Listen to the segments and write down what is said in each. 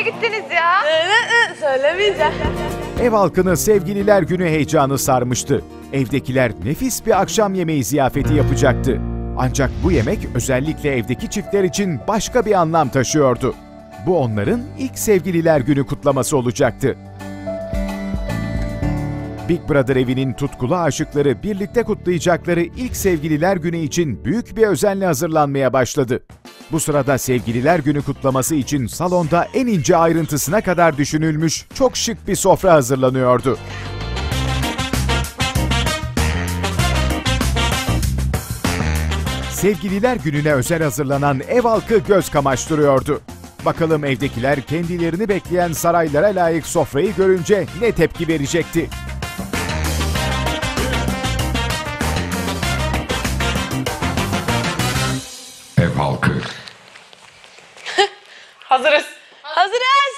gittiniz ya? Söylemeyeceğim. Ev halkını Sevgililer Günü heyecanı sarmıştı. Evdekiler nefis bir akşam yemeği ziyafeti yapacaktı. Ancak bu yemek özellikle evdeki çiftler için başka bir anlam taşıyordu. Bu onların ilk Sevgililer Günü kutlaması olacaktı. Big Brother evinin tutkulu aşıkları birlikte kutlayacakları ilk Sevgililer Günü için büyük bir özenle hazırlanmaya başladı. Bu sırada Sevgililer Günü kutlaması için salonda en ince ayrıntısına kadar düşünülmüş çok şık bir sofra hazırlanıyordu. Sevgililer Günü'ne özel hazırlanan ev halkı göz kamaştırıyordu. Bakalım evdekiler kendilerini bekleyen saraylara layık sofrayı görünce ne tepki verecekti? Ev halkı. Hazırız. Hazırız.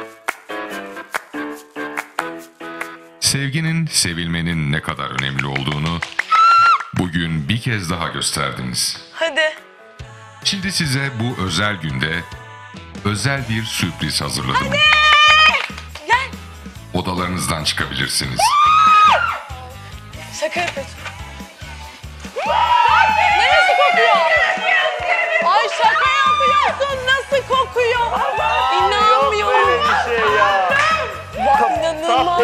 Sevginin, sevilmenin ne kadar önemli olduğunu bugün bir kez daha gösterdiniz. Hadi. Şimdi size bu özel günde özel bir sürpriz hazırladım. Hadi. Gel. Odalarınızdan çıkabilirsiniz. Şaka yapıyorsun. Neresi kokuyor? Ay şaka yapıyorsun. Nasıl kokuyor? İnanmıyorum. Böyle bir şey ya. Bak inanılmaz.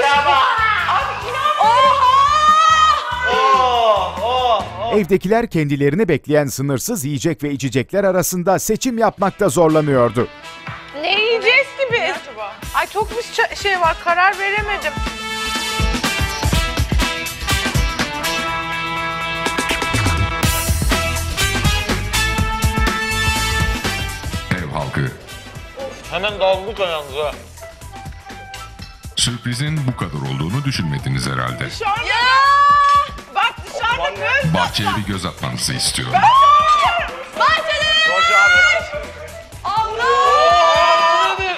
Evdekiler kendilerini bekleyen sınırsız yiyecek ve içecekler arasında seçim yapmakta zorlanıyordu. Ne yiyeceğiz ki biz? Ay çok bir şey var, karar veremedim. Ev halkı. Hemen daldık ayağınıza. Sürprizin bu kadar olduğunu düşünmediniz herhalde. Ya! Bak dışarıda göz. Bahçeye bir göz atmanızı istiyorum. Bahçelere Koş abi. Allah! Nedir?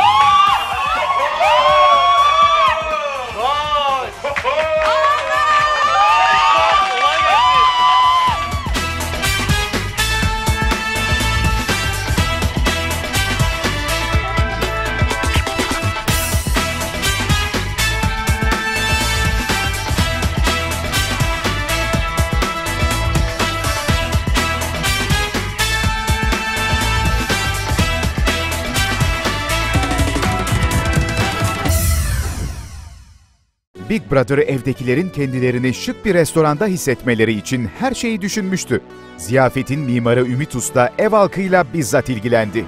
Big Brother evdekilerin kendilerini şık bir restoranda hissetmeleri için her şeyi düşünmüştü. Ziyafetin mimarı Ümit Usta ev halkıyla bizzat ilgilendi.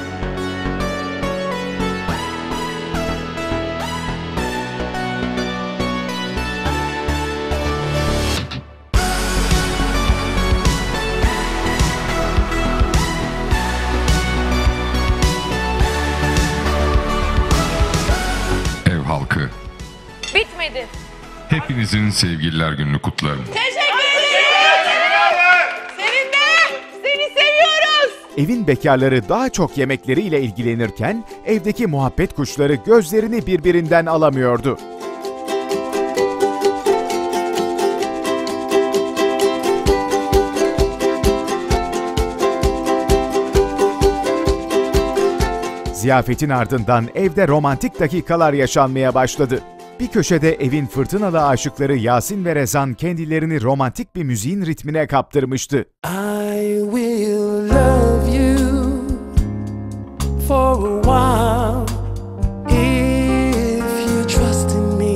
Ev halkı. Bitmedi. Hepinizin Sevgililer Günü'nü kutlarım. Teşekkür ederim. Senin de. Seni seviyoruz. Evin bekarları daha çok yemekleriyle ilgilenirken evdeki muhabbet kuşları gözlerini birbirinden alamıyordu. Ziyafetin ardından evde romantik dakikalar yaşanmaya başladı. Bir köşede evin fırtınalı aşıkları Yasin ve Rezan kendilerini romantik bir müziğin ritmine kaptırmıştı. I will love you for a while if you trust in me,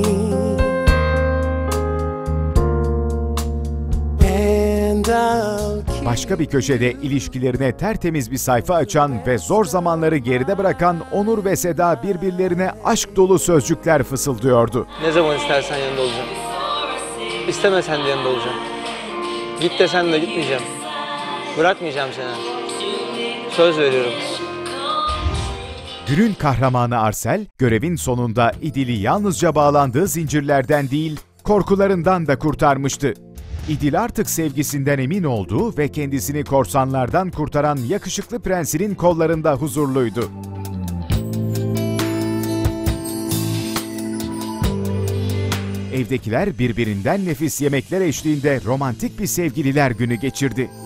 and I'll keep. Başka bir köşede ilişkilerine tertemiz bir sayfa açan ve zor zamanları geride bırakan Onur ve Seda birbirlerine aşk dolu sözcükler fısıldıyordu. Ne zaman istersen yanında olacağım. İstemesen de yanında olacağım. Git desen de gitmeyeceğim. Bırakmayacağım seni. Söz veriyorum. Günün kahramanı Arsel, görevin sonunda İdil'i yalnızca bağlandığı zincirlerden değil, korkularından da kurtarmıştı. İdil artık sevgisinden emin olduğu ve kendisini korsanlardan kurtaran yakışıklı prensinin kollarında huzurluydu. Evdekiler birbirinden nefis yemekler eşliğinde romantik bir Sevgililer Günü geçirdi.